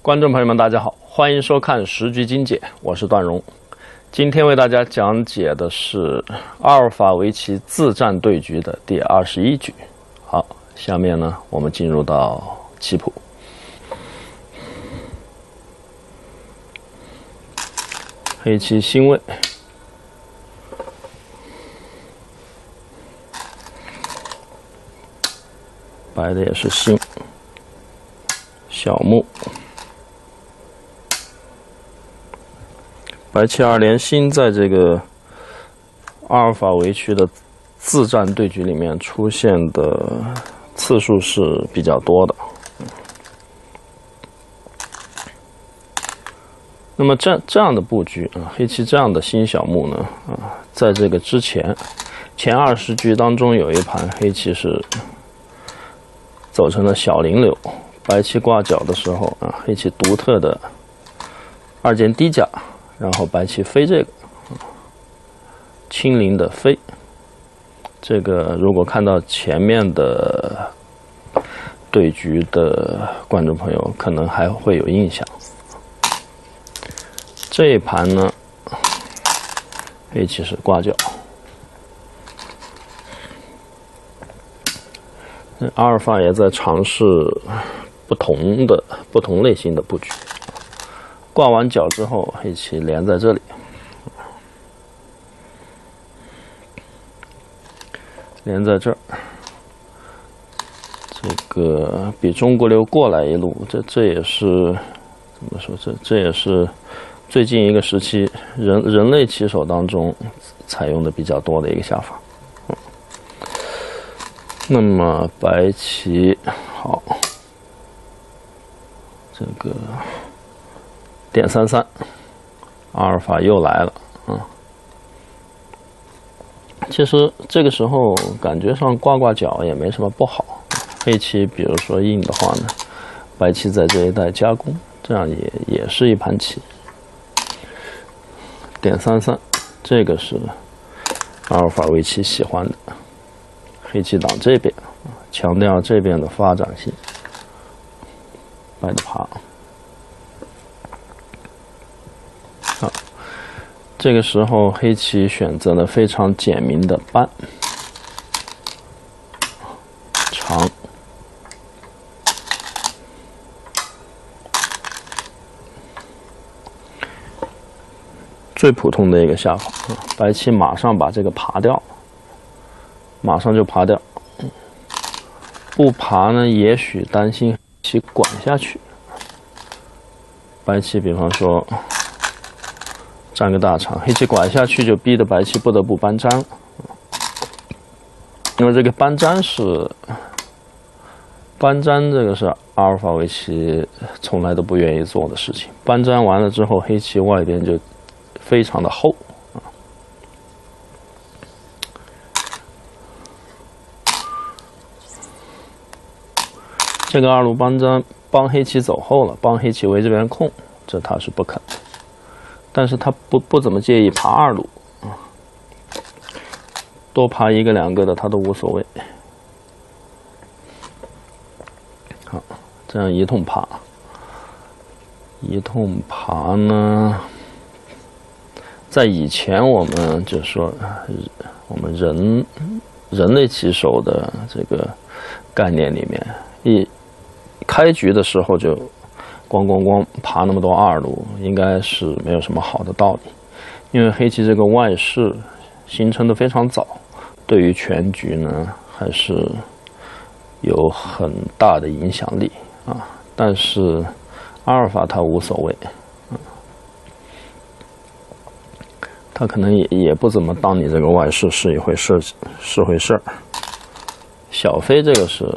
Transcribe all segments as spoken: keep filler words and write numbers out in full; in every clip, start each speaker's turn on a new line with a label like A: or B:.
A: 观众朋友们，大家好，欢迎收看时局精解，我是段荣。今天为大家讲解的是阿尔法围棋自战对局的第二十一局。好，下面呢，我们进入到棋谱。黑棋星位，白的也是星，小目。白棋二连星在这个阿尔法围棋的自战对局里面出现的次数是比较多的。那么这这样的布局啊，黑棋这样的新小目呢啊，在这个之前前二十局当中有一盘黑棋是走成了小零柳，白棋挂角的时候啊，黑棋独特的二间低甲。然后白棋飞这个轻灵的飞，这个如果看到前面的对局的观众朋友可能还会有印象。这一盘呢，黑棋是挂角，阿尔法也在尝试不同的不同类型的布局。挂完角之后，黑棋连在这里，连在这儿。这个比中国流过来一路，这这也是怎么说？这这也是最近一个时期人人类棋手当中采用的比较多的一个下法。嗯、那么白棋好，这个。点三三，阿尔法又来了啊！其实这个时候感觉上挂挂角也没什么不好。黑棋比如说硬的话呢，白棋在这一带加攻，这样也也是一盘棋。点三三，这个是阿尔法围棋喜欢的。黑棋挡这边，强调这边的发展性。白的爬。这个时候，黑棋选择了非常简明的搬长，最普通的一个下法。白棋马上把这个爬掉，马上就爬掉。不爬呢，也许担心棋管下去。白棋比方说。占个大场，黑棋拐下去就逼得白棋不得不搬粘了。因为这个搬粘是搬粘，这个是阿尔法围棋从来都不愿意做的事情。搬粘完了之后，黑棋外边就非常的厚啊。这个二路搬粘帮黑棋走后了，帮黑棋围这边空，这他是不肯的。但是他不不怎么介意爬二路啊，多爬一个两个的他都无所谓。好，这样一通爬，一通爬呢，在以前我们就说，我们人人类棋手的这个概念里面，一开局的时候就。咣咣咣爬那么多二路，应该是没有什么好的道理，因为黑棋这个外势形成的非常早，对于全局呢还是有很大的影响力啊。但是阿尔法他无所谓，啊、他可能也也不怎么当你这个外势是一回事是回事儿。小飞这个是。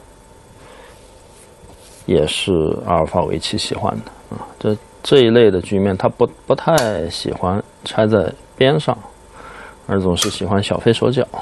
A: 也是阿尔法围棋喜欢的啊，这这一类的局面，他不不太喜欢拆在边上，而总是喜欢小飞手脚。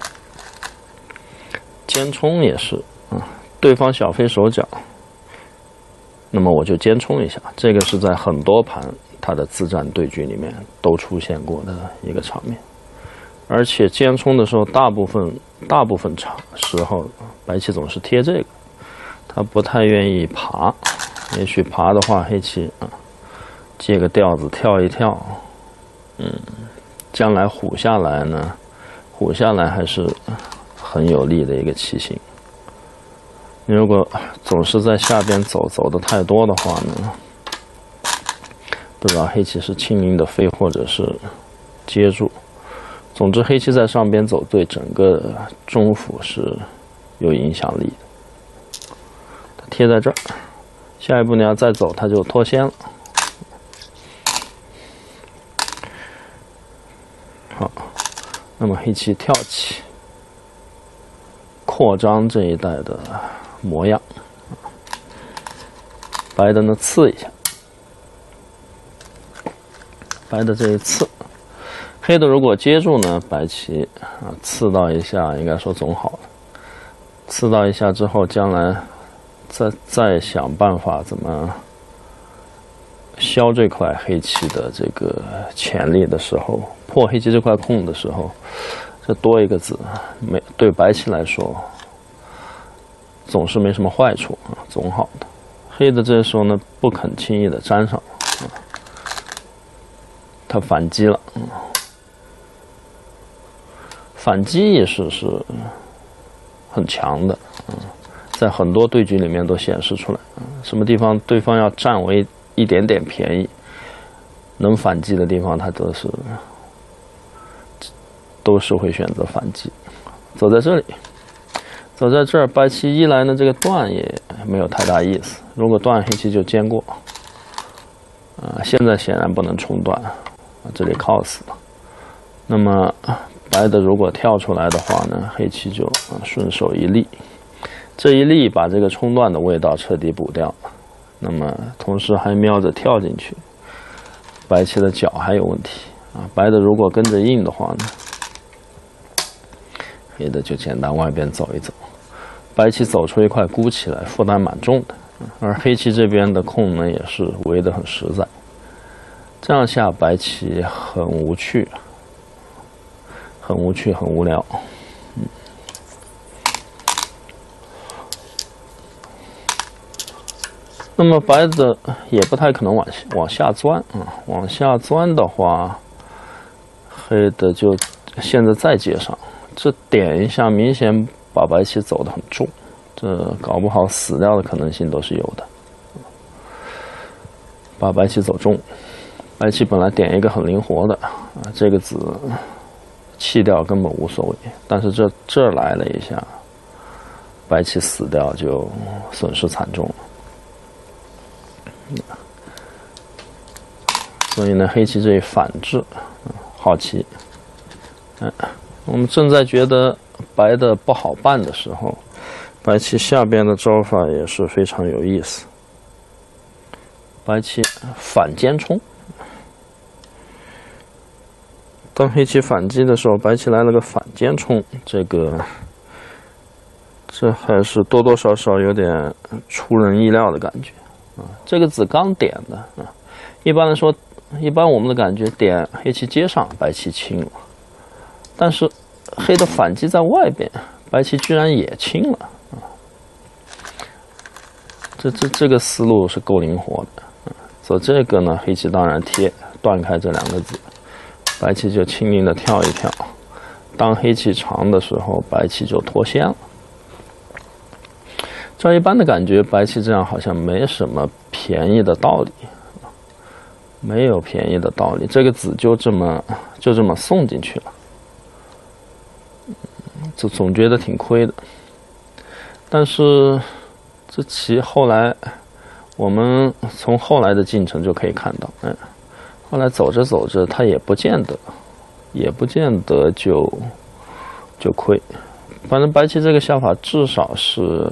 A: 尖冲也是啊，对方小飞手脚，那么我就尖冲一下。这个是在很多盘他的自战对局里面都出现过的一个场面，而且尖冲的时候，大部分大部分场时候白棋总是贴这个。他不太愿意爬， 也许爬的话，黑棋啊，借个调子跳一跳，嗯，将来虎下来呢，虎下来还是很有利的一个棋形。你如果总是在下边走，走的太多的话呢，不知道黑棋是轻灵的飞，或者是接住。总之，黑棋在上边走，对整个中府是有影响力的。它贴在这儿，下一步你要再走，它就脱先了。好，那么黑棋跳起，扩张这一带的模样。白的呢刺一下，白的这一刺，黑的如果接住呢，白棋啊刺到一下，应该说总好了。刺到一下之后，将来再再想办法怎么消这块黑棋的这个潜力的时候，破黑棋这块空的时候，这多一个子，没对白棋来说总是没什么坏处啊，总好的。黑的这时候呢，不肯轻易的粘上，啊、他反击了，嗯、反击意识是很强的，嗯、在很多对局里面都显示出来，嗯、什么地方对方要占为一点点便宜，能反击的地方，他都是都是会选择反击。走在这里。走在这儿，白棋一来呢，这个断也没有太大意思。如果断，黑棋就坚过。啊，现在显然不能冲断，啊，这里靠死了。那么白的如果跳出来的话呢，黑棋就啊顺手一立，这一立把这个冲断的味道彻底补掉。那么同时还瞄着跳进去，白棋的脚还有问题啊。白的如果跟着硬的话呢，黑的就简单外边走一走。白棋走出一块孤棋来，负担蛮重的，而黑棋这边的空呢也是围得很实在。这样下，白棋很无趣，很无趣，很无聊。嗯，那么白的也不太可能往下往下钻啊，往下钻的话，黑的就现在再接上，这点一下，明显把白棋走得很重，这搞不好死掉的可能性都是有的。把白棋走重，白棋本来点一个很灵活的啊，这个子弃掉根本无所谓，但是这这儿来了一下，白棋死掉就损失惨重了。所以呢，黑棋这一反制，好棋。嗯，我们正在觉得白的不好办的时候，白棋下边的招法也是非常有意思。白棋反尖冲，当黑棋反击的时候，白棋来了个反尖冲，这个这还是多多少少有点出人意料的感觉啊。这个子刚点的啊，一般来说，一般我们的感觉点黑棋接上，白棋清了，但是黑的反击在外边，白棋居然也清了啊！这这这个思路是够灵活的。走这个呢，黑棋当然贴断开这两个子，白棋就轻灵的跳一跳。当黑棋长的时候，白棋就脱先了。照一般的感觉，白棋这样好像没什么便宜的道理，没有便宜的道理。这个子就这么就这么送进去了。就总觉得挺亏的，但是这棋后来，我们从后来的进程就可以看到，嗯，后来走着走着，它也不见得，也不见得就就亏。反正白棋这个下法至少是，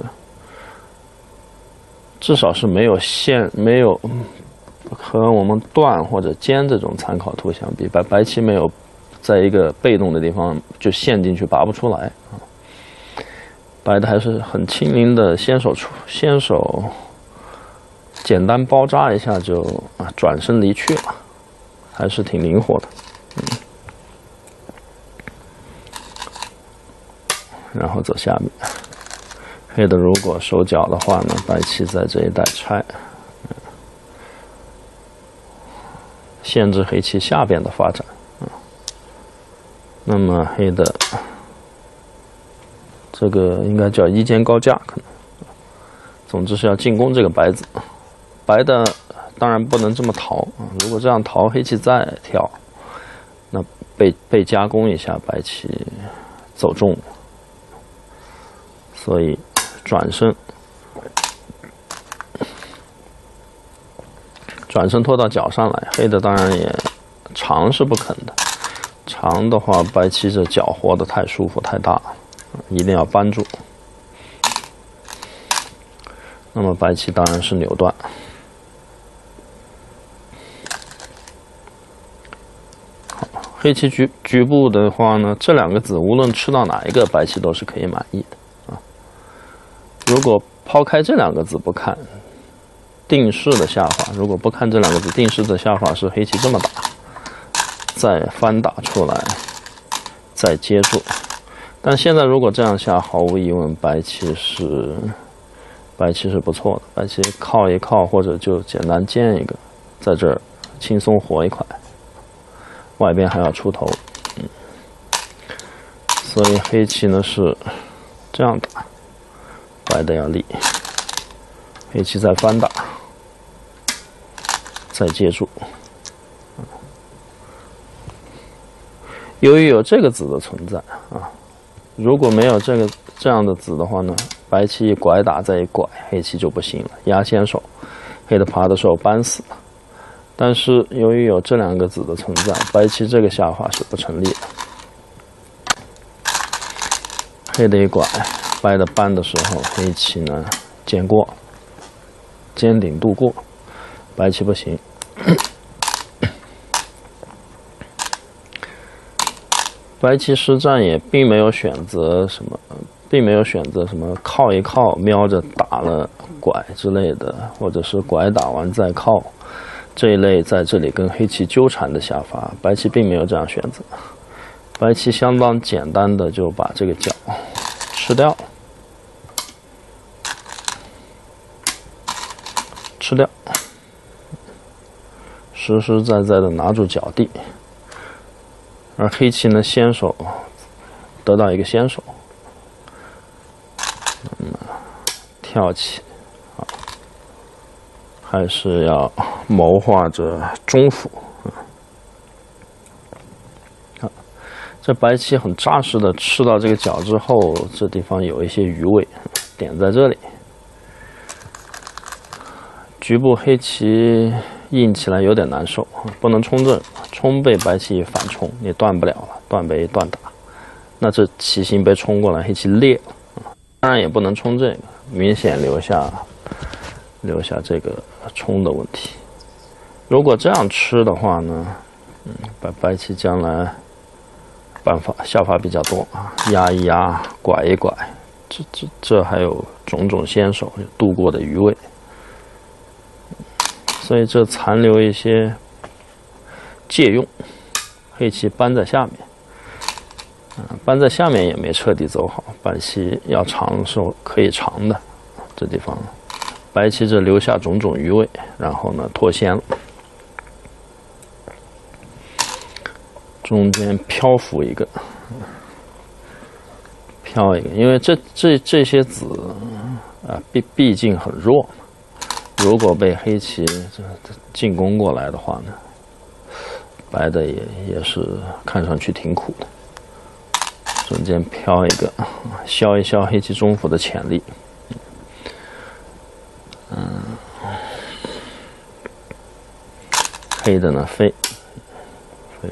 A: 至少是没有陷，没有和我们断或者尖这种参考图相比，白白棋没有在一个被动的地方就陷进去拔不出来啊。白的还是很轻灵的，先手出，先手简单包扎一下就啊转身离去了，还是挺灵活的。嗯，然后走下面，黑的如果手脚的话呢，白棋在这一带拆， 限制黑棋下边的发展。啊，那么黑的这个应该叫一肩高架，可能。总之是要进攻这个白子。白的当然不能这么逃啊，如果这样逃，黑棋再跳，那被被加攻一下，白棋走中了。所以转身。转身拖到角上来，黑的当然也长是不肯的。长的话，白棋这角活得太舒服太大，一定要扳住。那么白棋当然是扭断。好，黑棋局局部的话呢，这两个子无论吃到哪一个，白棋都是可以满意的啊。如果抛开这两个子不看，定式的下法，如果不看这两个子，定式的下法是黑棋这么打，再翻打出来，再接住。但现在如果这样下，毫无疑问，白棋是白棋是不错的。白棋靠一靠，或者就简单尖一个，在这儿轻松活一块，外边还要出头。嗯，所以黑棋呢是这样打，白的要立，黑棋再翻打。再接住。由于有这个子的存在啊，如果没有这个这样的子的话呢，白棋一拐打再一拐，黑棋就不行了，压先手，黑的爬的时候扳死了。但是由于有这两个子的存在，白棋这个下法是不成立的。黑的一拐，白的扳的时候，黑棋呢尖过，尖顶度过，白棋不行。白棋实战也并没有选择什么，并没有选择什么靠一靠，瞄着打了拐之类的，或者是拐打完再靠这一类在这里跟黑棋纠缠的下法，白棋并没有这样选择。白棋相当简单的就把这个角吃掉，吃掉。实实在在的拿住角地，而黑棋呢先手得到一个先手，那么跳起啊，还是要谋划着中府啊。这白棋很扎实的吃到这个角之后，这地方有一些余味，点在这里。局部黑棋硬起来有点难受，不能冲这，冲被白棋反冲，你断不了了，断被断打，那这棋形被冲过来，黑棋裂了。当然也不能冲这个，明显留下留下这个冲的问题。如果这样吃的话呢，嗯，白白棋将来办法下法比较多啊，压一压，拐一拐，这这这还有种种先手度过的余味。所以这残留一些借用，黑棋扳在下面，啊，扳在下面也没彻底走好。白棋要长是可以长的，这地方白棋这留下种种余味，然后呢脱先了，中间漂浮一个，飘一个，因为这这这些子啊，毕毕竟很弱。如果被黑棋这进攻过来的话呢，白的也也是看上去挺苦的。中间飘一个，消一消黑棋中府的潜力。嗯，黑的呢飞，飞。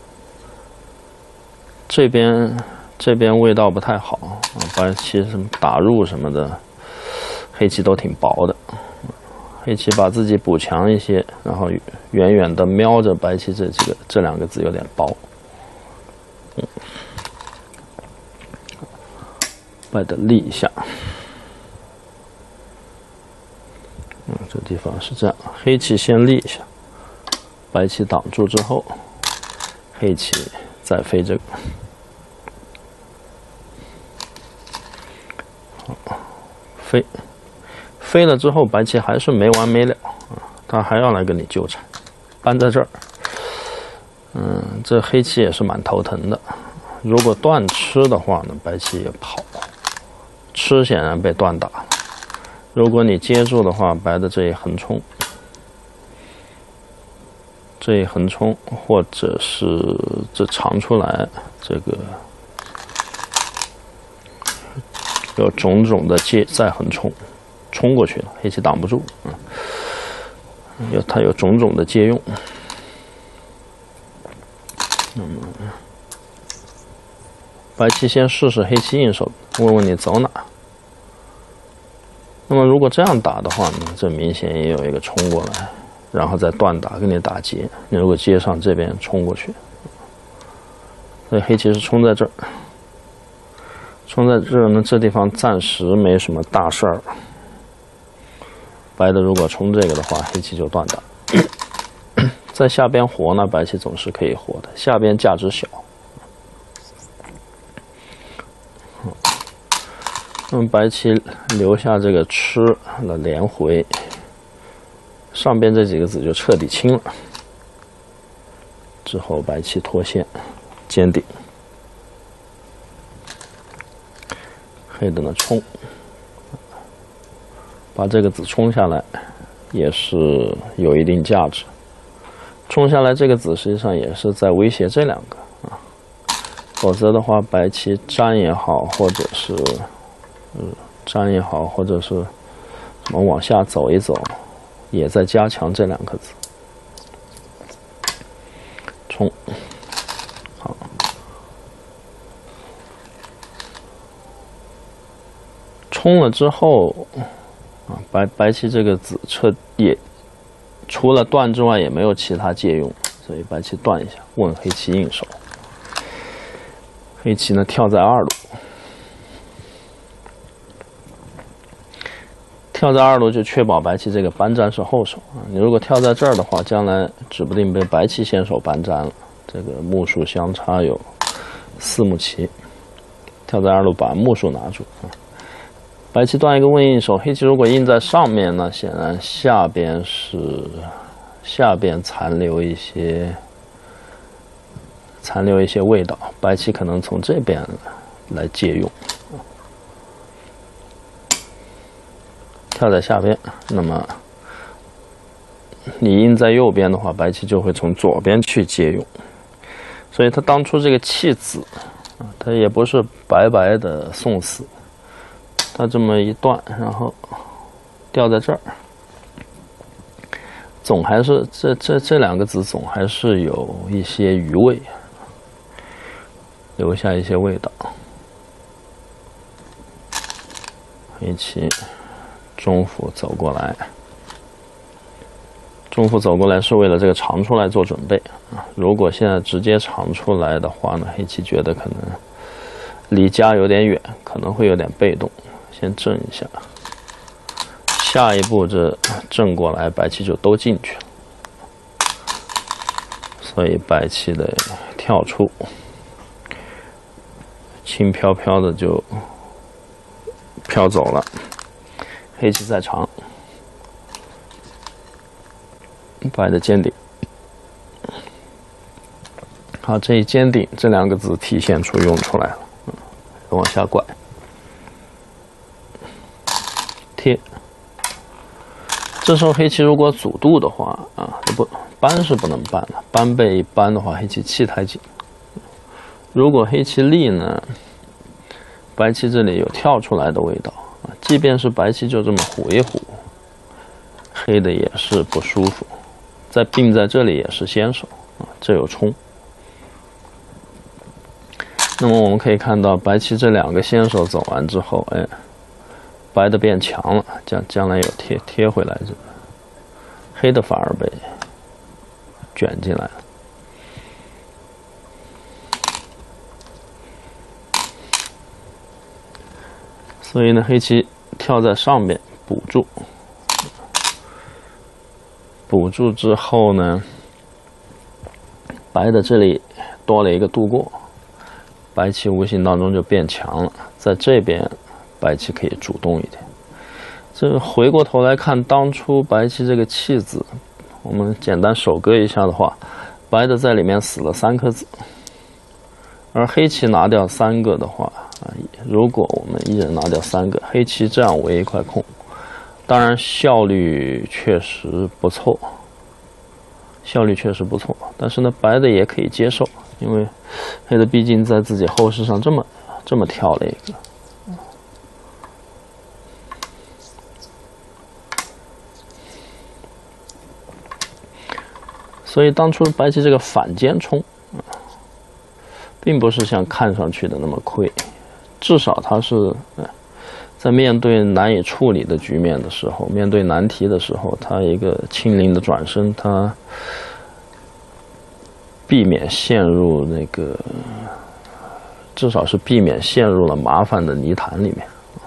A: 这边这边味道不太好啊，白棋什么打入什么的，黑棋都挺薄的。黑棋把自己补强一些，然后远远的瞄着白棋这几个这两个子有点薄。嗯，白的立一下。嗯，这地方是这样，黑棋先立一下，白棋挡住之后，黑棋再飞这个。好，飞。飞了之后，白棋还是没完没了啊，他还要来跟你纠缠，扳在这儿， 嗯，这黑棋也是蛮头疼的。如果断吃的话呢，白棋也跑，吃显然被断打了。如果你接住的话，白的这一横冲，这一横冲，或者是这长出来，这个有种种的接再横冲，冲过去了，黑棋挡不住，嗯，有它有种种的借用。那么，白棋先试试黑棋应手，问问你走哪。那么如果这样打的话呢，这明显也有一个冲过来，然后再断打，给你打劫。你如果接上这边冲过去，所以黑棋是冲在这儿，冲在这儿呢，这地方暂时没什么大事儿。白的如果冲这个的话，黑棋就断打。在下边活呢，白棋总是可以活的，下边价值小。那么白棋留下这个吃了连回，上边这几个子就彻底清了。之后白棋脱线，尖顶，黑的呢冲，把这个子冲下来，也是有一定价值。冲下来这个子实际上也是在威胁这两个啊，否则的话，白棋粘也好，或者是嗯粘也好，或者是什么往下走一走，也在加强这两个子。冲，好，冲了之后啊，白白棋这个子彻也。除了断之外，也没有其他借用，所以白棋断一下，问黑棋应手。黑棋呢跳在二路，跳在二路就确保白棋这个搬粘是后手啊。你如果跳在这儿的话，将来指不定被白棋先手搬粘了。这个目数相差有四目棋，跳在二路把目数拿住啊。白棋断一个问应手，黑棋如果应在上面呢，显然下边是下边残留一些残留一些味道，白棋可能从这边来借用，跳在下边，那么你应在右边的话，白棋就会从左边去借用，所以他当初这个弃子啊，他也不是白白的送死。它这么一断，然后掉在这儿，总还是这这这两个子总还是有一些余味，留下一些味道。黑棋中府走过来，中府走过来是为了这个长出来做准备啊。如果现在直接长出来的话呢，黑棋觉得可能离家有点远，可能会有点被动。先正一下，下一步这正过来，白棋就都进去了，所以白棋的跳出，轻飘飘的就飘走了。黑棋在长，白的尖顶，好，这一尖顶这两个字体现出用出来了，嗯，往下拐。贴，这时候黑棋如果阻度的话啊，不搬是不能搬的，搬被一搬的话，黑棋气太紧。如果黑棋立呢，白棋这里有跳出来的味道啊，即便是白棋就这么唬一唬，黑的也是不舒服。再并在这里也是先手啊，这有冲。那么我们可以看到，白棋这两个先手走完之后，哎。白的变强了，将将来有贴贴回来，这个黑的反而被卷进来了。所以呢，黑棋跳在上边补住，补住之后呢，白的这里多了一个度过，白棋无形当中就变强了，在这边。白棋可以主动一点。这回过头来看，当初白棋这个弃子，我们简单手割一下的话， 白的在里面死了三颗子，而黑棋拿掉三个的话啊，如果我们一人拿掉三个，黑棋这样围一块空，当然效率确实不错，效率确实不错，但是呢，白的也可以接受，因为黑的毕竟在自己后势上这么这么跳了一个。所以当初白棋这个反间冲，并不是像看上去的那么亏，至少它是在面对难以处理的局面的时候，面对难题的时候，它一个轻灵的转身，它避免陷入那个，至少是避免陷入了麻烦的泥潭里面。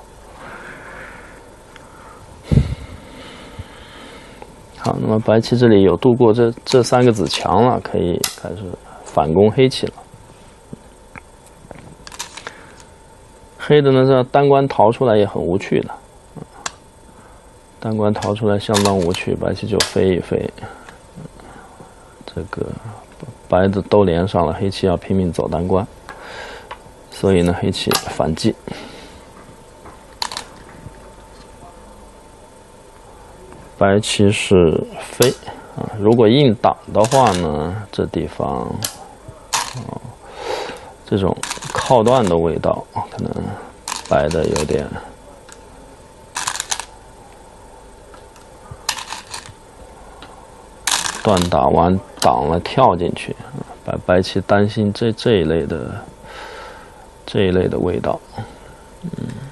A: 好，那么白棋这里有度过这这三个子墙了，可以开始反攻黑棋了。黑的呢，这单关逃出来也很无趣的，单关逃出来相当无趣，白棋就飞一飞，这个白的都连上了，黑棋要拼命走单关，所以呢，黑棋反击。白棋是飞啊，如果硬挡的话呢，这地方哦，这种靠断的味道，可能白的有点断打完挡了跳进去，白白棋担心这这一类的这一类的味道，嗯。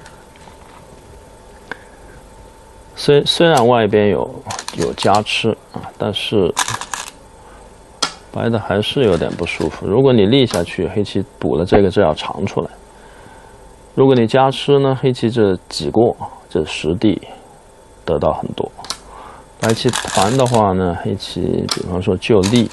A: 虽虽然外边有有加吃啊，但是白的还是有点不舒服。如果你立下去，黑棋补了这个，这要长出来；如果你加吃呢，黑棋这挤过，这实地得到很多。白棋团的话呢，黑棋比方说就立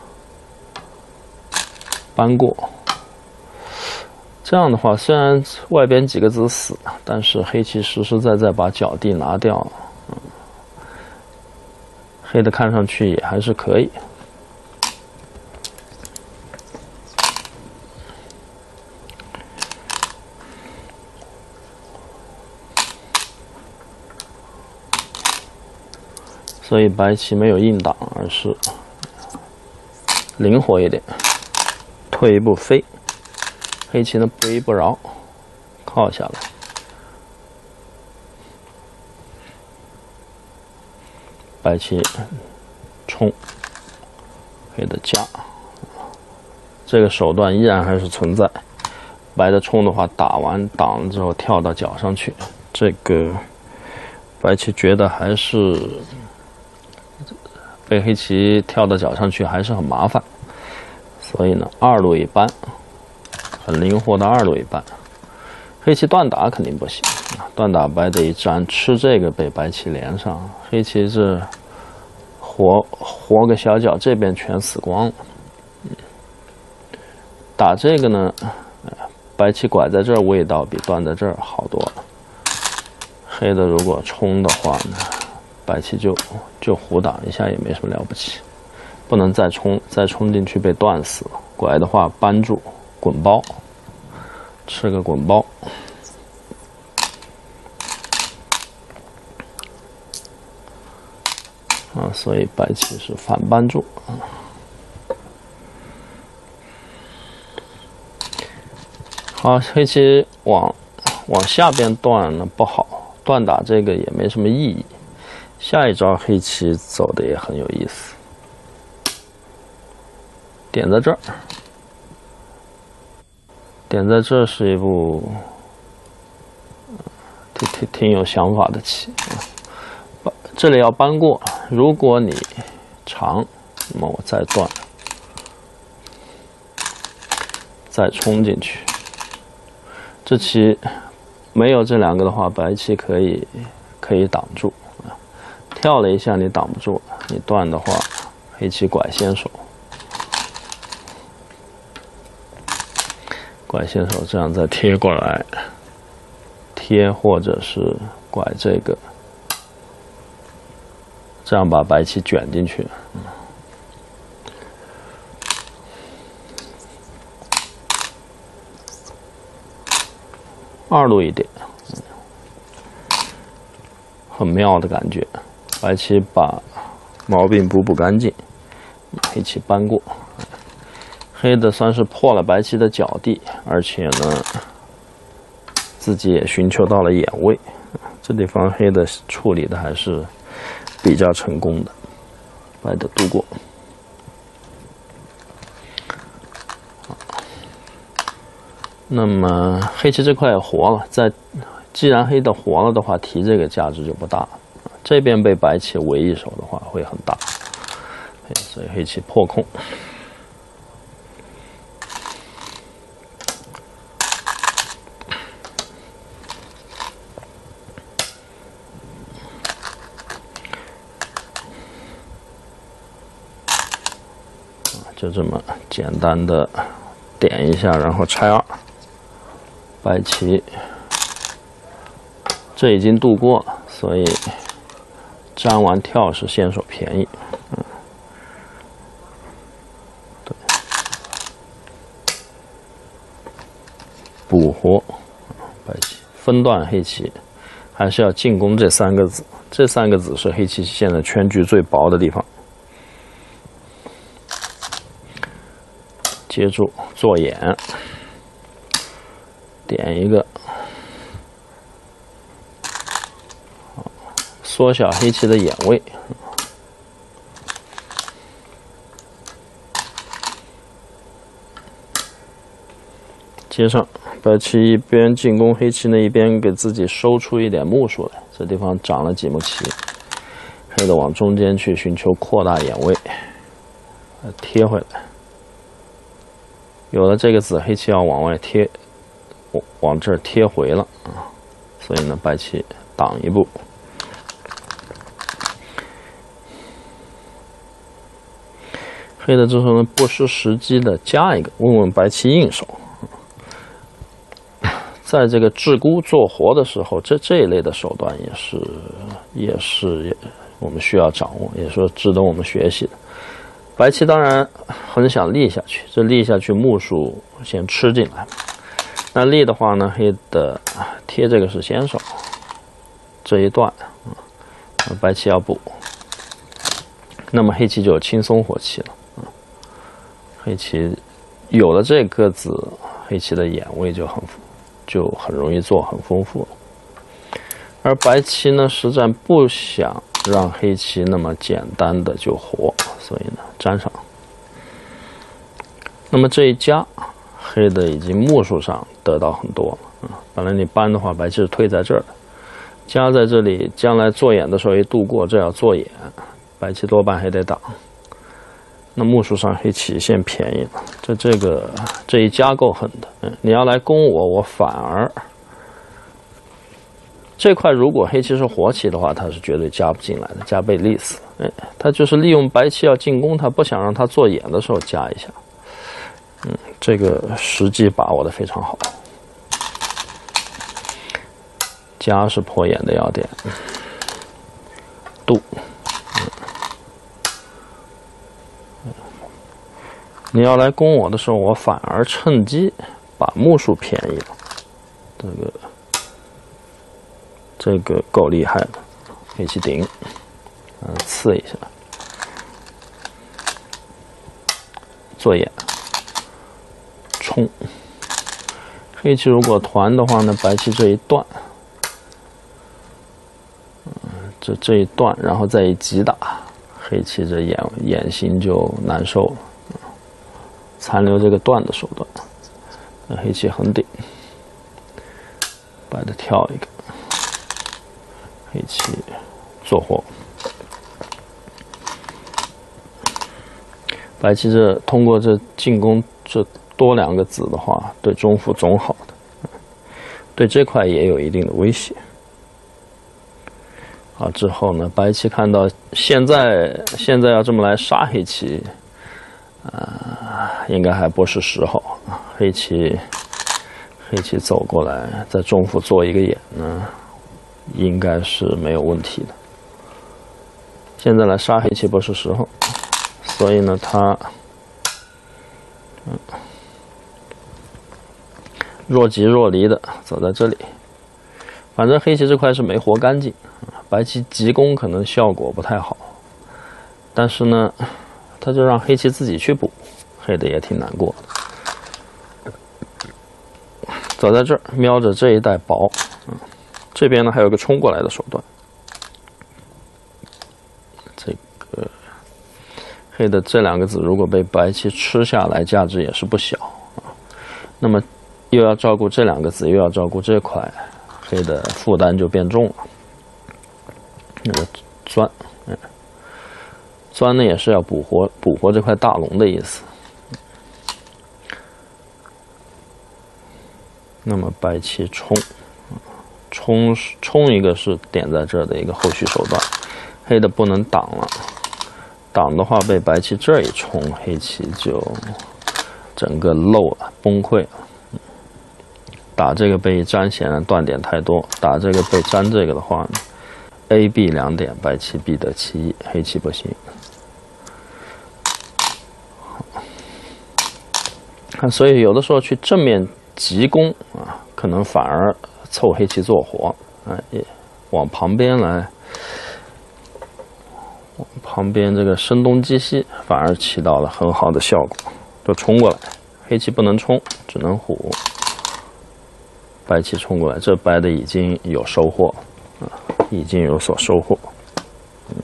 A: 搬过，这样的话，虽然外边几个子死了，但是黑棋实实在在把角地拿掉了。嗯，黑的看上去也还是可以。所以白棋没有硬挡，而是灵活一点，退一步飞。黑棋呢不依不饶，靠下来，白棋冲，黑的夹，这个手段依然还是存在。白的冲的话，打完挡了之后跳到角上去，这个白棋觉得还是被黑棋跳到角上去还是很麻烦，所以呢二路一扳。很灵活的二路一扳，黑棋断打肯定不行，断打白的一粘，吃这个被白棋连上，黑棋是活活个小角，这边全死光了。打这个呢，白棋拐在这儿味道比断在这儿好多了。黑的如果冲的话呢，白棋就就胡打一下也没什么了不起，不能再冲，再冲进去被断死了。拐的话扳住。滚包，吃个滚包，啊，所以白棋是反扳住啊。好，黑棋往往下边断呢不好，断打这个也没什么意义。下一招黑棋走的也很有意思，点在这儿。点在这是一步挺挺挺有想法的棋，这里要扳过。如果你长，那么我再断，再冲进去。这棋没有这两个的话，白棋可以可以挡住，跳了一下你挡不住，你断的话，黑棋拐先手。拐先手这样再贴过来，贴或者是拐这个，这样把白棋卷进去。 二路一点，很妙的感觉。白棋把毛病补补干净，黑棋扳过，黑的算是破了白棋的脚地，而且呢，自己也寻求到了眼位。这地方黑的处理的还是比较成功的，白的度过。那么黑棋这块也活了，在既然黑的活了的话，提这个价值就不大了。这边被白棋围一手的话会很大，所以黑棋破空。就这么简单的点一下，然后拆二，白棋这已经度过了，所以粘完跳是先手便宜。嗯，对，补活白棋，分段黑棋还是要进攻这三个子，这三个子是黑棋现在圈距最薄的地方。接住做眼，点一个，缩小黑棋的眼位。接上白棋一边进攻黑棋呢，一边给自己收出一点目数来。这地方长了几目棋，黑的往中间去寻求扩大眼位，贴回来。有了这个子，黑棋要往外贴，往这儿贴回了啊，所以呢，白棋挡一步。黑的这时候呢，不失时机的加一个，问问白棋应手。在这个陟孤做活的时候，这这一类的手段也是也是也我们需要掌握，也是值得我们学习的。白棋当然很想立下去，这立下去目数先吃进来。那立的话呢，黑的贴这个是先手，这一段，嗯，白棋要补，那么黑棋就有轻松活棋了。嗯，黑棋有了这个子，黑棋的眼位就很就很容易做很丰富了。而白棋呢，实在不想让黑棋那么简单的就活，所以呢，粘上。那么这一加，黑的已经目数上得到很多了。嗯，本来你扳的话，白棋是退在这儿的，加在这里，将来做眼的时候一度过，这要做眼，白棋多半还得挡。那目数上黑棋先便宜了，这这个这一加够狠的。嗯，你要来攻我，我反而。这块如果黑棋是活棋的话，它是绝对加不进来的，加被立死。哎，他就是利用白棋要进攻他，不想让他做眼的时候加一下。嗯，这个时机把握的非常好。加是破眼的要点，度。嗯，你要来攻我的时候，我反而趁机把目数便宜了。这个。这个够厉害的，黑棋顶，嗯，刺一下，做眼，冲。黑棋如果团的话呢，白棋这一段，嗯，这这一段，然后再一急打，黑棋这眼眼型就难受了，嗯，残留这个断的手段，那黑棋横顶，白的跳一个。黑棋做活，白棋这通过这进攻这多两个子的话，对中府总好的，对这块也有一定的威胁。好，之后呢，白棋看到现在现在要这么来杀黑棋，啊、呃，应该还不是时候。黑棋黑棋走过来，在中府做一个眼呢。应该是没有问题的。现在来杀黑棋不是时候，所以呢，他，嗯， 若即若离的走在这里。反正黑棋这块是没活干净，白棋急攻可能效果不太好，但是呢，他就让黑棋自己去补，黑的也挺难过的。走在这儿，瞄着这一带薄，嗯，这边呢还有个冲过来的手段。这个黑的这两个子如果被白棋吃下来，价值也是不小啊。那么又要照顾这两个子，又要照顾这块，黑的负担就变重了。那个钻，嗯，钻呢也是要补活补活这块大龙的意思。那么白棋冲，冲冲一个是点在这儿的一个后续手段，黑的不能挡了，挡的话被白棋这儿一冲，黑棋就整个漏了，崩溃了。打这个被粘显然断点太多，打这个被粘这个的话呢 ，A、B 两点，白棋必得其一，黑棋不行。啊，所以有的时候去正面急攻啊，可能反而凑黑棋做活，啊，也往旁边来，往旁边这个声东击西，反而起到了很好的效果。就冲过来，黑棋不能冲，只能虎。白棋冲过来，这白的已经有收获，啊，已经有所收获。嗯，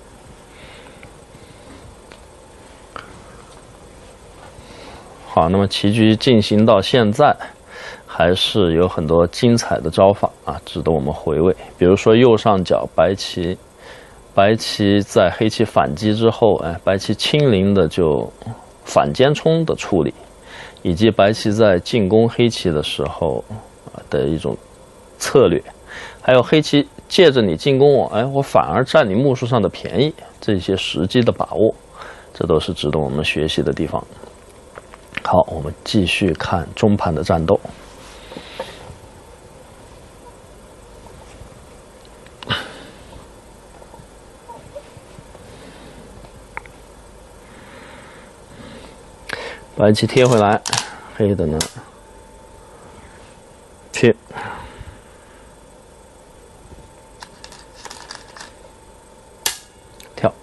A: 好，那么棋局进行到现在，还是有很多精彩的招法啊，值得我们回味。比如说右上角白棋，白棋在黑棋反击之后，哎，白棋轻灵的就反尖冲的处理，以及白棋在进攻黑棋的时候的一种策略，还有黑棋借着你进攻我，哎，我反而占你目数上的便宜，这些时机的把握，这都是值得我们学习的地方。好，我们继续看中盘的战斗。白棋贴回来，黑的呢贴，跳，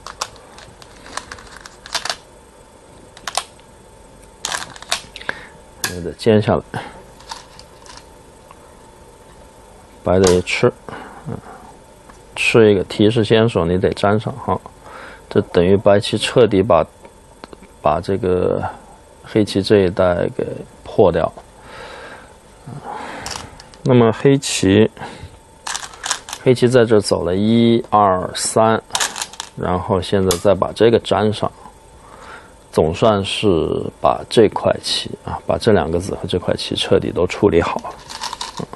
A: 黑的尖下来，白的也吃，嗯，吃一个提示先手，你得粘上哈，这等于白棋彻底把把这个黑棋这一带给破掉。那么黑棋，黑棋在这走了一二三，然后现在再把这个粘上，总算是把这块棋啊，把这两个子和这块棋彻底都处理好了，嗯，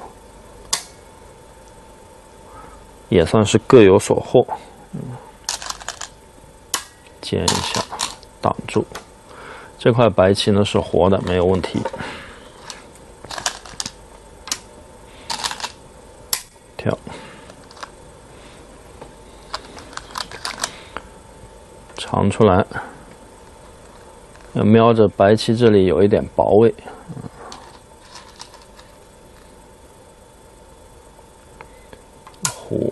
A: 也算是各有所获。嗯，尖一下，挡住。这块白棋呢是活的，没有问题。跳，长出来，要瞄着白棋这里有一点薄位，虎，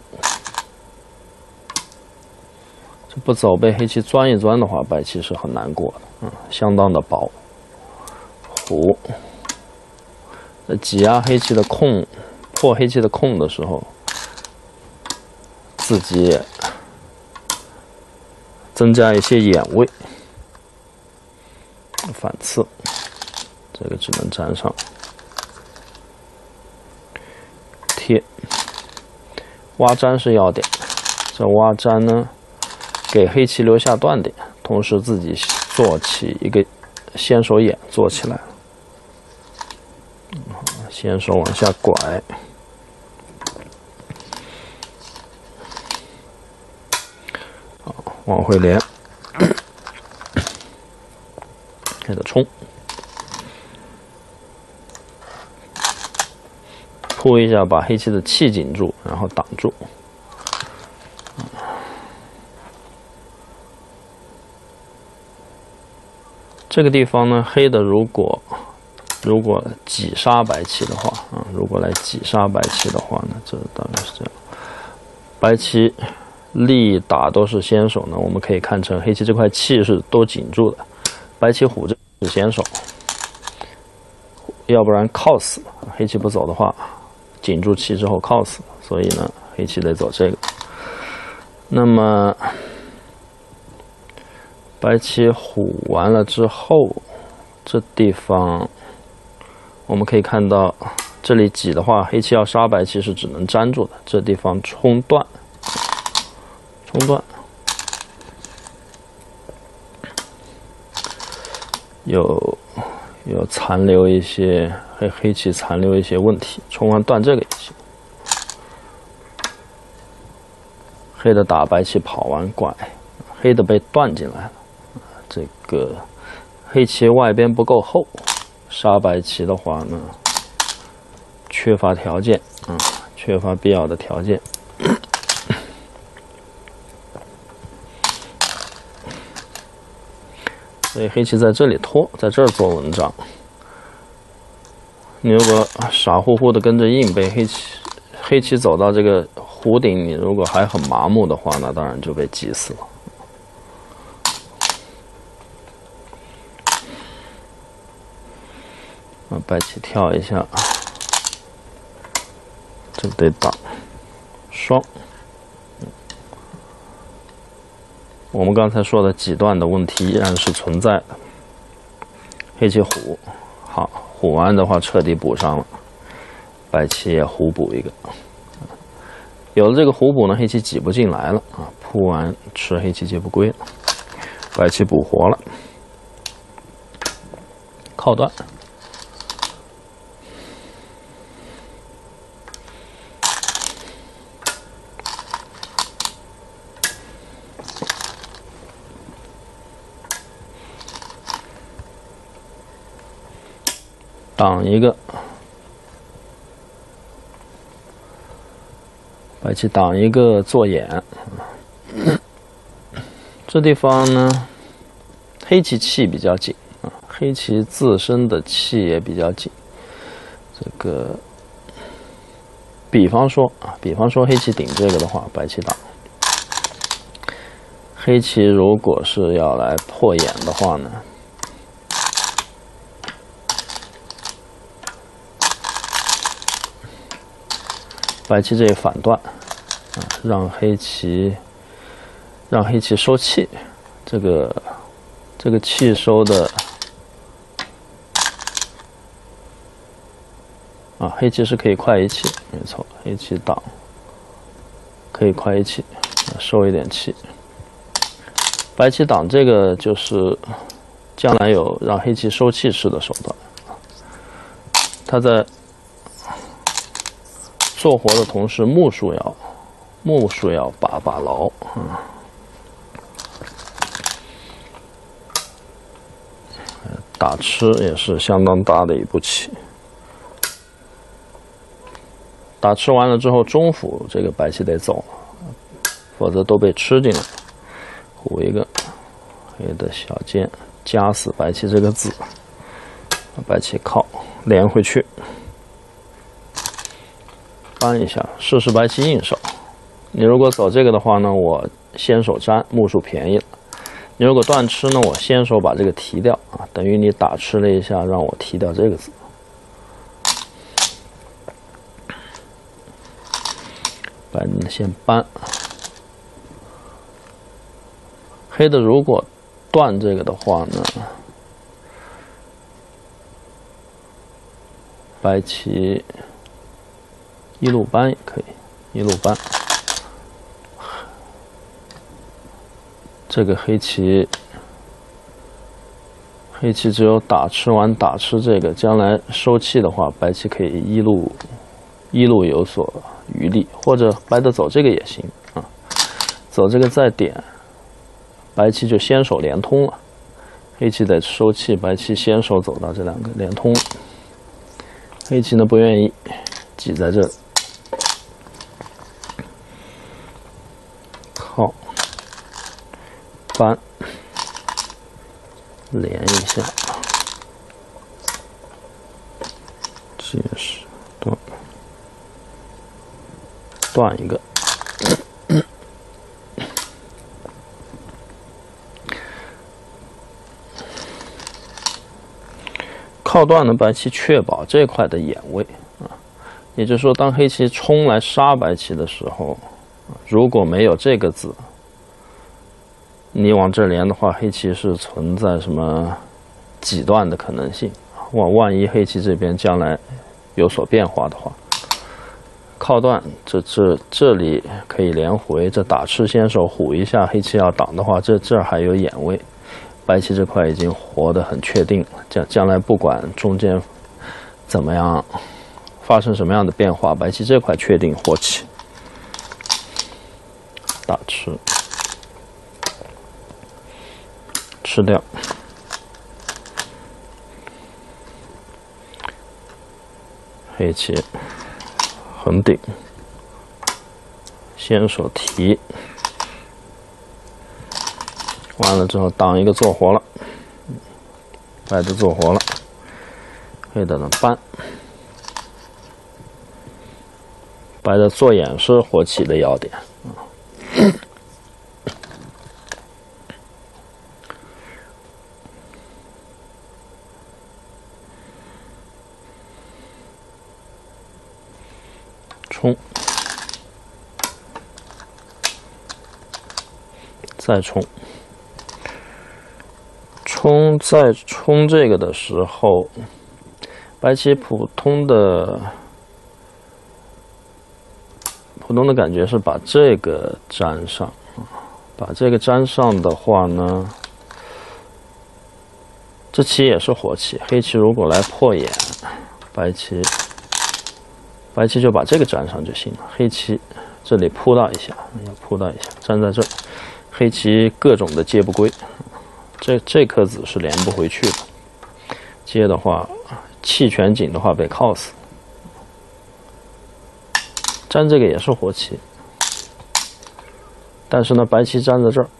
A: 这不走被黑棋钻一钻的话，白棋是很难过的，嗯，相当的薄。虎，在挤压黑棋的空。破黑棋的空的时候，自己也增加一些眼位，反刺，这个只能粘上，贴，挖粘是要点，这挖粘呢，给黑棋留下断点，同时自己做起一个先手眼做起来了，先手往下拐。往回连，开始冲，扑一下把黑棋的气紧住，然后挡住。这个地方呢，黑的如果如果挤杀白棋的话啊，如果来挤杀白棋的话呢，这大概是这样。白棋力打都是先手呢，我们可以看成黑棋这块气是都紧住的，白棋虎这是先手，要不然靠死。黑棋不走的话，紧住气之后靠死，所以呢，黑棋得走这个。那么白棋虎完了之后，这地方我们可以看到，这里挤的话，黑棋要杀白棋是只能粘住的，这地方冲断，冲断，有有残留一些黑黑棋残留一些问题，冲完断这个也行。黑的打白棋跑完拐，黑的被断进来了。这个黑棋外边不够厚，杀白棋的话呢，缺乏条件啊、嗯，缺乏必要的条件。所以黑棋在这里拖，在这儿做文章。你如果傻乎乎的跟着硬，被黑棋黑棋走到这个弧顶，你如果还很麻木的话，那当然就被挤死了。啊，白棋跳一下，这得挡双。我们刚才说的几段的问题依然是存在的。黑棋虎，好，虎完的话彻底补上了，白棋也虎补一个。有了这个虎补呢，黑棋挤不进来了啊，扑完吃黑棋劫不归了，白棋补活了，靠断。挡一个，白棋挡一个做眼。这地方呢，黑棋气比较紧啊，黑棋自身的气也比较紧。这个，比方说啊，比方说黑棋顶这个的话，白棋挡。黑棋如果是要来破眼的话呢？白棋这一反断，啊，让黑棋让黑棋收气，这个这个气收的啊，黑棋是可以快一气，没错，黑棋挡可以快一气，收一点气。白棋挡这个就是将来有让黑棋收气式的手段，他在做活的同时，目数要目数要把把牢，嗯，打吃也是相当大的一步棋。打吃完了之后，中府这个白棋得走，否则都被吃进来。虎一个黑的小尖夹死白棋这个子，白棋靠连回去。扳一下，试试白棋硬手。你如果走这个的话呢，我先手粘，目数便宜了。你如果断吃呢，我先手把这个提掉啊，等于你打吃了一下，让我提掉这个子。白的先扳，黑的如果断这个的话呢，白棋一路扳也可以，一路扳。这个黑棋，黑棋只有打吃完打吃这个，将来收气的话，白棋可以一路一路有所余力，或者白的走这个也行啊，走这个再点，白棋就先手连通了，黑棋得收气，白棋先手走到这两个连通了，黑棋呢不愿意挤在这里。靠，扳，连一下， 结实断断一个。靠断的白棋确保这块的眼位啊，也就是说，当黑棋冲来杀白棋的时候，如果没有这个子，你往这连的话，黑棋是存在什么几断的可能性。万万一黑棋这边将来有所变化的话，靠断这这这里可以连回，这打吃先手虎一下，黑棋要挡的话，这这儿还有眼位。白棋这块已经活得很确定了，将将来不管中间怎么样，发生什么样的变化，白棋这块确定活棋。打吃，吃掉，黑棋横顶，先手提。完了之后，挡一个做活了，白的做活了，黑的呢搬，白的做眼是活棋的要点。冲，再冲。冲再冲这个的时候，白棋普通的普通的感觉是把这个粘上，把这个粘上的话呢，这棋也是活棋。黑棋如果来破眼，白棋白棋就把这个粘上就行了。黑棋这里扑到一下，要扑到一下，粘在这儿，黑棋各种的接不归。这这颗子是连不回去的，接的话，气全紧的话被靠死。粘这个也是活棋，但是呢，白棋粘在这儿，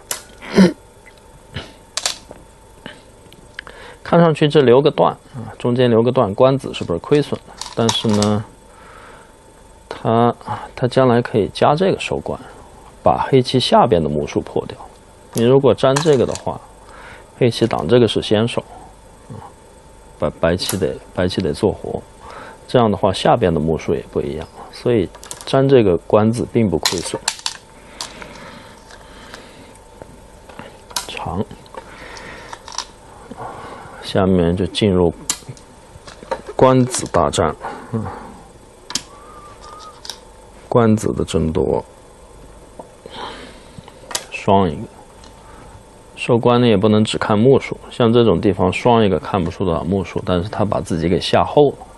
A: 看上去这留个断啊，中间留个断，官子是不是亏损了？但是呢，它它将来可以加这个收官，把黑棋下边的目数破掉。你如果粘这个的话，黑棋挡这个是先手，白白棋得白棋得做活，这样的话下边的目数也不一样，所以粘这个官子并不亏损。长，下面就进入官子大战，嗯，官子的争夺，双一个。收官呢也不能只看目数，像这种地方双一个看不出多少目数，但是他把自己给下厚了。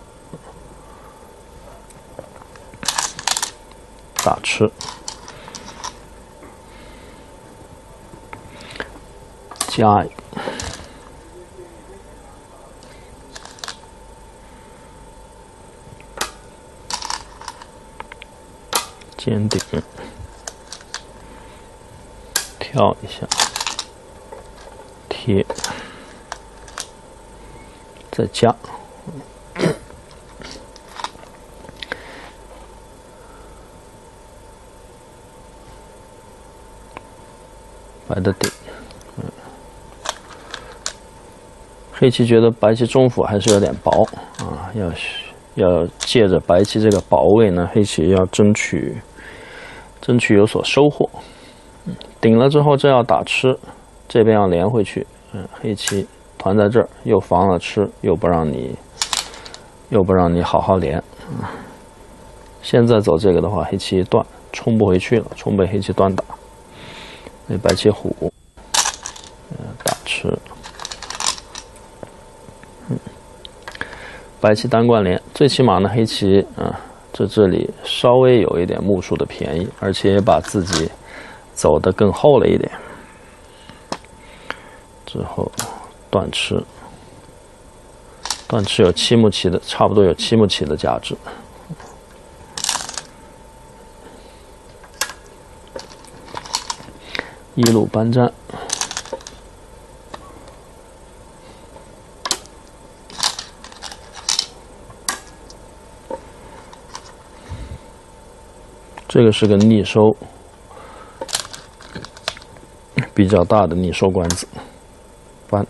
A: 打吃，加一个，尖顶，跳一下。贴，再加，白的顶，黑棋觉得白棋中府还是有点薄啊，要要借着白棋这个薄位呢，黑棋要争取争取有所收获。顶了之后，这要打吃。这边要连回去，嗯，黑棋团在这儿，又防了吃，又不让你，又不让你好好连。嗯，现在走这个的话，黑棋断，冲不回去了，冲被黑棋断打。那白棋虎，嗯，打吃，嗯，白棋单贯连，最起码呢，黑棋啊，这这里稍微有一点目数的便宜，而且也把自己走得更厚了一点。之后断吃，断吃有七目棋的，差不多有七目棋的价值。一路搬粘， 这个是个逆收，比较大的逆收官子，扳。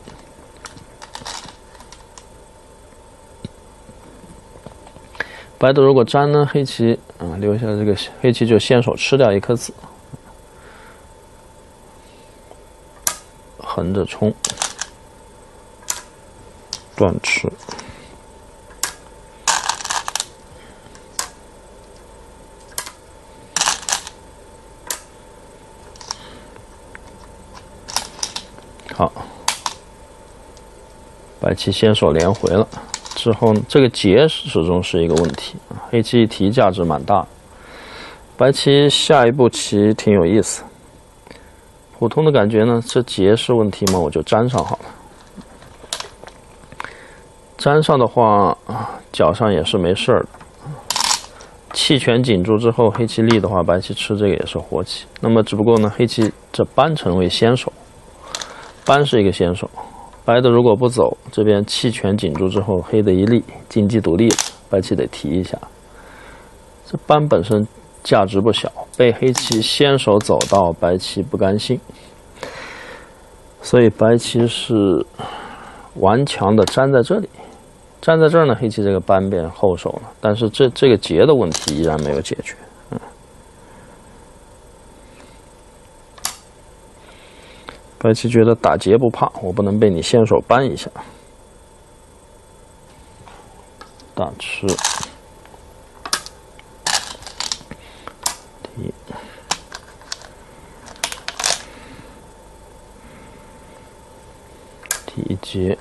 A: 白的如果粘呢，黑棋啊留下这个黑棋就先手吃掉一颗子，横着冲，断吃。好，白棋先手连回了。之后呢，这个劫始终是一个问题啊。黑棋一提价值蛮大，白棋下一步棋挺有意思。普通的感觉呢，这劫是问题吗？我就粘上好了。粘上的话，角上也是没事儿的。气权紧住之后，黑棋立的话，白棋吃这个也是活棋。那么只不过呢，黑棋这扳成为先手，扳是一个先手。白的如果不走，这边气权紧住之后，黑的一立，经济独立了，白棋得提一下。这扳本身价值不小，被黑棋先手走到，白棋不甘心，所以白棋是顽强的粘在这里。粘在这儿呢，黑棋这个扳变后手了，但是这这个劫的问题依然没有解决。嗯，白棋觉得打劫不怕，我不能被你先手扳一下。大吃，提，提劫，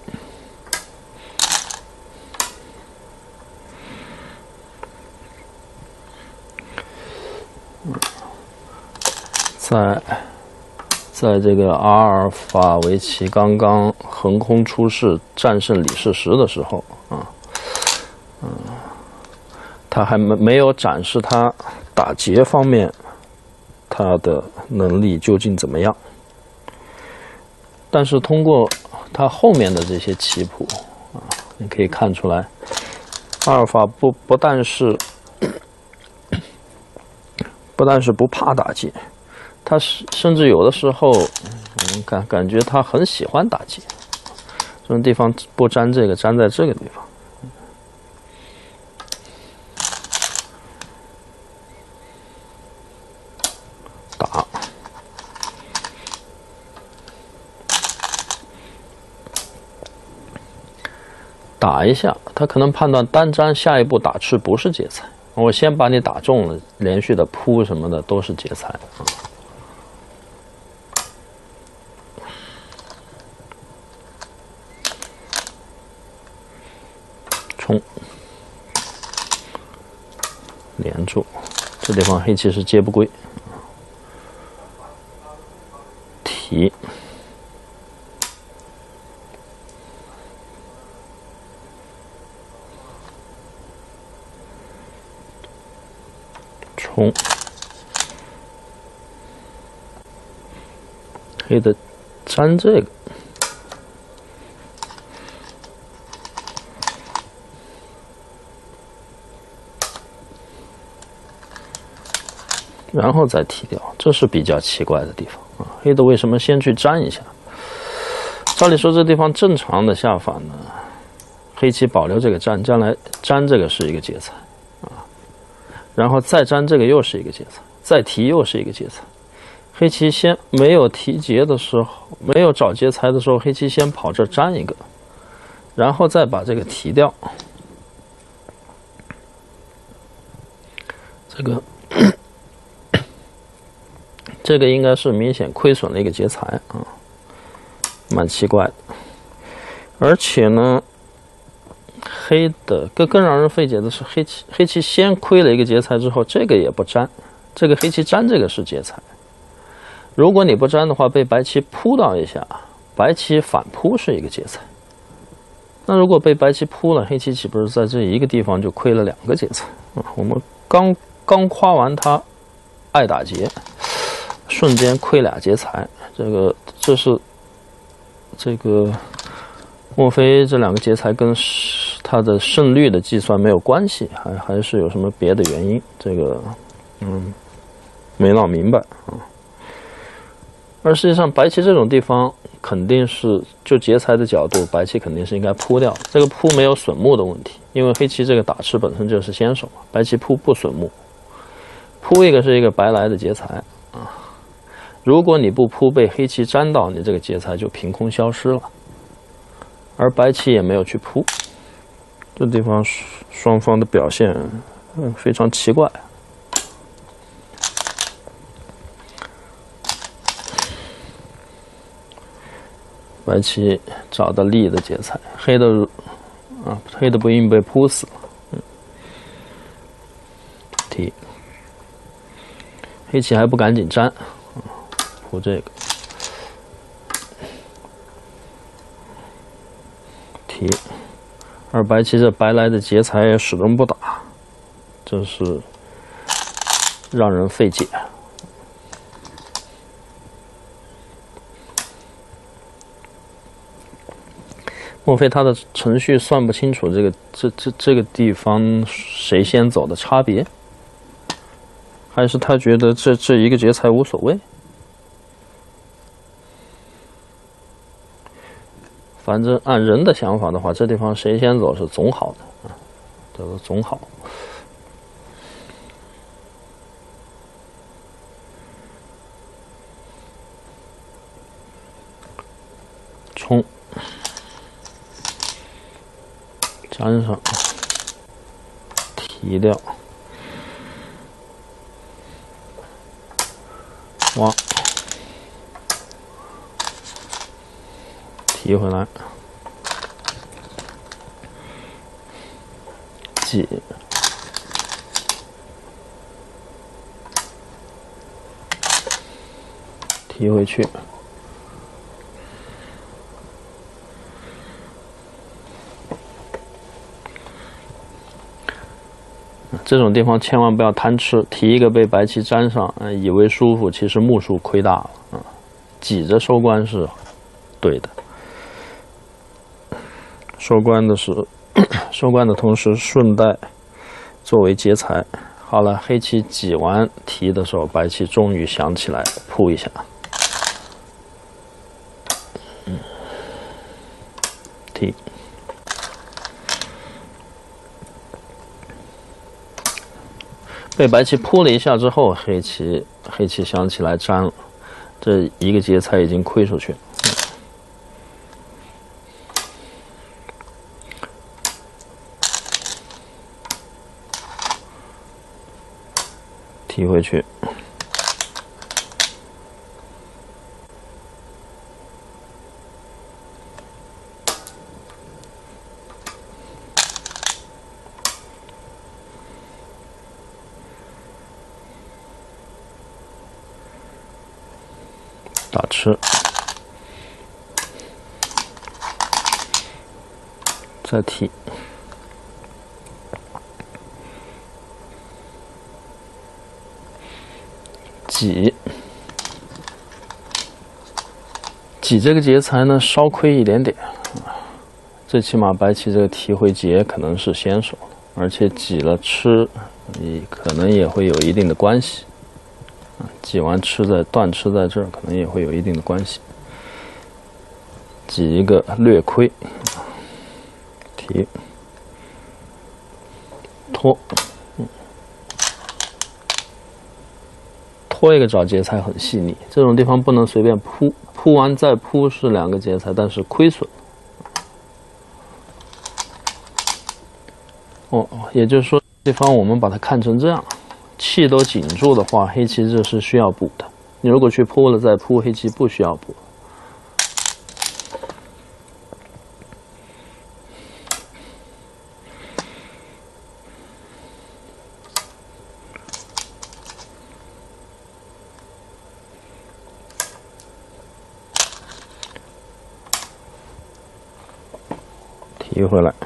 A: 在。在这个阿尔法围棋刚刚横空出世战胜李世石的时候啊，嗯，他还没没有展示他打劫方面他的能力究竟怎么样。但是通过他后面的这些棋谱啊，你可以看出来，阿尔法不不但是不但是不怕打劫。他是甚至有的时候，嗯，感感觉他很喜欢打劫，这种地方不粘这个，粘在这个地方，打，打一下，他可能判断单粘下一步打吃不是劫财，我先把你打中了，连续的扑什么的都是劫财啊。冲，连住，这地方黑棋是接不归，提，冲，黑的粘这个。然后再提掉，这是比较奇怪的地方啊！黑的为什么先去粘一下？照理说这地方正常的下法呢，黑棋保留这个粘，将来粘这个是一个劫财啊，然后再粘这个又是一个劫财，再提又是一个劫财。黑棋先没有提劫的时候，没有找劫财的时候，黑棋先跑这粘一个，然后再把这个提掉，这个。这个应该是明显亏损了一个劫财啊，蛮奇怪的。而且呢，黑的更更让人费解的是，黑棋黑棋先亏了一个劫财之后，这个也不粘，这个黑棋粘这个是劫财。如果你不粘的话，被白棋扑到一下，白棋反扑是一个劫财。那如果被白棋扑了，黑棋岂不是在这一个地方就亏了两个劫财啊？我们刚刚夸完他爱打劫。瞬间亏俩劫财，这个这是这个，莫非这两个劫财跟他的胜率的计算没有关系，还还是有什么别的原因？这个，嗯， 没闹明白啊。而实际上，白棋这种地方肯定是就劫财的角度，白棋肯定是应该扑掉。这个扑没有损目的问题，因为黑棋这个打吃本身就是先手嘛，白棋扑不损目，扑一个是一个白来的劫财啊。如果你不扑，被黑棋粘到，你这个劫财就凭空消失了。而白棋也没有去扑，这地方双方的表现嗯非常奇怪。白棋找到利的劫财，黑的啊，黑的不应被扑死了。嗯，提，黑棋还不赶紧粘，啊、扑这个，提，而白棋这白来的劫财也始终不打，这是让人费解。莫非他的程序算不清楚这个这这这个地方谁先走的差别，还是他觉得这这一个劫财无所谓？反正按人的想法的话，这地方谁先走是总好的啊，叫做总好。冲。粘上，提掉，挖，提回来，挤，提回去。这种地方千万不要贪吃，提一个被白棋粘上，呃，以为舒服，其实目数亏大了啊！挤着收官是对的，收官的是收官的同时顺带作为劫财。好了，黑棋挤完提的时候，白棋终于想起来扑一下，嗯，提。被白棋扑了一下之后，黑棋黑棋想起来粘了，这一个劫财已经亏出去了。提回去，打吃，再提，挤，挤这个劫财呢，稍亏一点点，最起码白棋这个提回劫可能是先手，而且挤了吃，你可能也会有一定的关系。挤完吃在断吃在这儿，可能也会有一定的关系。挤一个略亏，提拖，嗯，拖一个找劫财很细腻，这种地方不能随便扑，扑完再扑是两个劫财，但是亏损。哦，也就是说，地方我们把它看成这样。气都紧住的话，黑棋这是需要补的。你如果去扑了再扑，黑棋不需要补。提回来。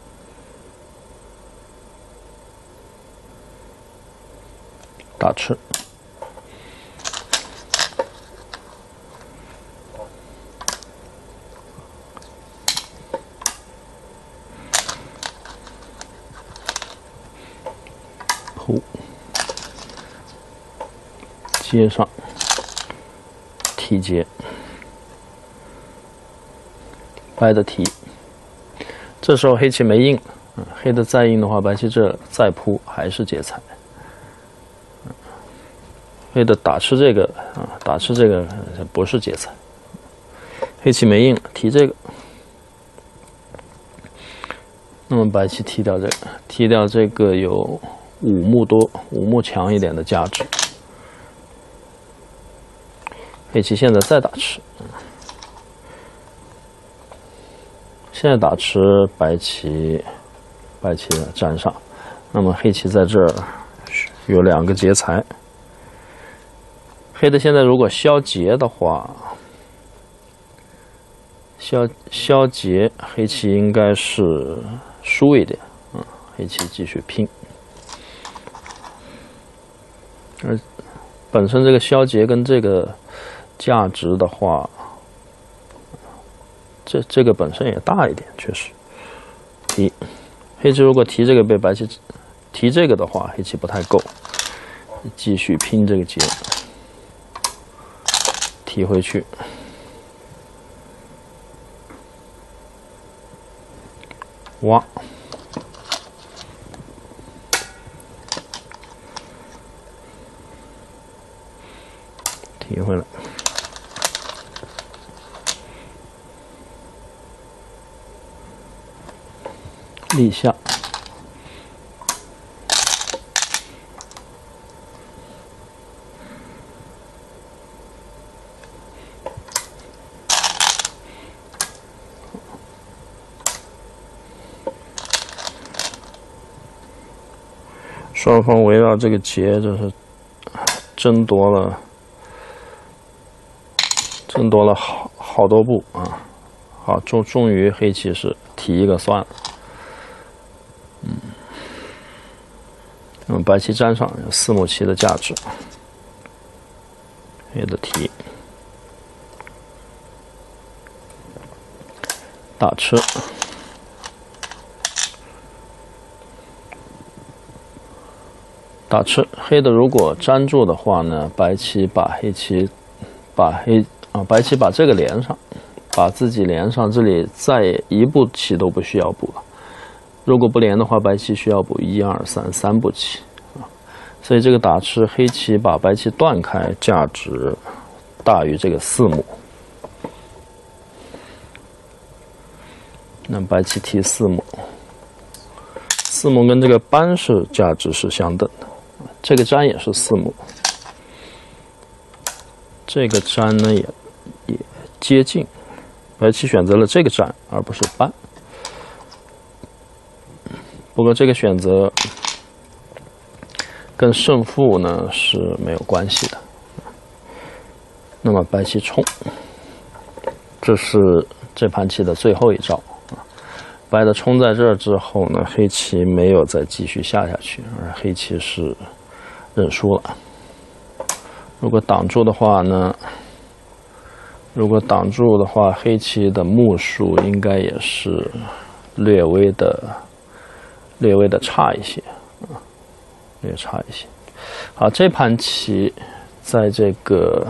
A: 打吃，扑， 接上提劫，白的提，这时候黑棋没应，嗯，黑的再应的话，白棋这再扑还是劫财。黑的打吃这个啊，打吃这个不是劫财。黑棋没应，提这个，那么白棋踢掉这个，踢掉这个有五目多，五目强一点的价值。黑棋现在再打吃，现在打吃白棋，白棋粘上，那么黑棋在这儿有两个劫财。黑的现在如果消劫的话，消消劫，黑棋应该是输一点，嗯，黑棋继续拼。而本身这个消劫跟这个价值的话，这这个本身也大一点，确实。提，黑棋如果提这个被白棋提这个的话，黑棋不太够，继续拼这个劫。提回去，挖，提回来，立下。双方围绕这个劫，就是争夺了，争夺了好好多步啊！好，终终于黑棋是提一个算了。嗯，那么白棋粘上有四目棋的价值，黑的提，打吃。打吃，黑的如果粘住的话呢，白棋把黑棋，把黑啊，白棋把这个连上，把自己连上，这里再一步棋都不需要补了。如果不连的话，白棋需要补一二三三步棋啊，所以这个打吃，黑棋把白棋断开，价值大于这个四目。那白棋提四目，四目跟这个扳是价值是相等的。这个粘也是四目，这个粘呢也也接近，白棋选择了这个粘而不是扳。不过这个选择跟胜负呢是没有关系的。那么白棋冲，这是这盘棋的最后一招。白的冲在这儿之后呢，黑棋没有再继续下下去，而黑棋是认输了。如果挡住的话呢，如果挡住的话，黑棋的目数应该也是略微的、略微的差一些，啊，略差一些。好，这盘棋在这个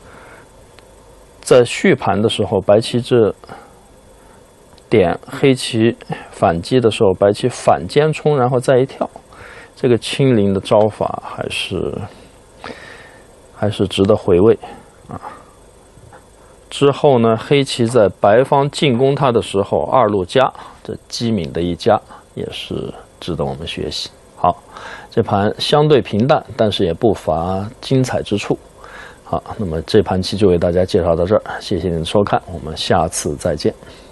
A: 在续盘的时候，白棋这点黑棋反击的时候，白棋反尖冲，然后再一跳，这个轻灵的招法还是还是值得回味啊。之后呢，黑棋在白方进攻他的时候，二路夹，这机敏的一夹也是值得我们学习。好，这盘相对平淡，但是也不乏精彩之处。好，那么这盘棋就为大家介绍到这儿，谢谢您的收看，我们下次再见。